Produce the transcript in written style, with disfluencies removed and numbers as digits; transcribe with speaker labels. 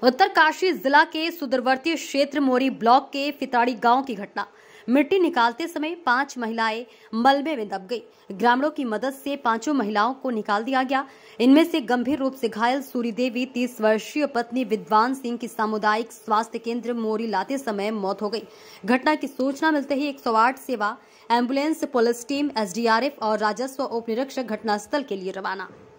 Speaker 1: उत्तरकाशी जिला के सुदूरवर्ती क्षेत्र मोरी ब्लॉक के फिताड़ी गांव की घटना। मिट्टी निकालते समय 5 महिलाएं मलबे में दब गई। ग्रामीणों की मदद से 5 महिलाओं को निकाल दिया गया। इनमें से गंभीर रूप से घायल सूरी देवी 30 वर्षीय पत्नी विद्वान सिंह की सामुदायिक स्वास्थ्य केंद्र मोरी लाते समय मौत हो गई। घटना की सूचना मिलते ही 108 सेवा, एम्बुलेंस, पुलिस टीम, एसडीआरएफ और राजस्व उप निरीक्षक घटनास्थल के लिए रवाना।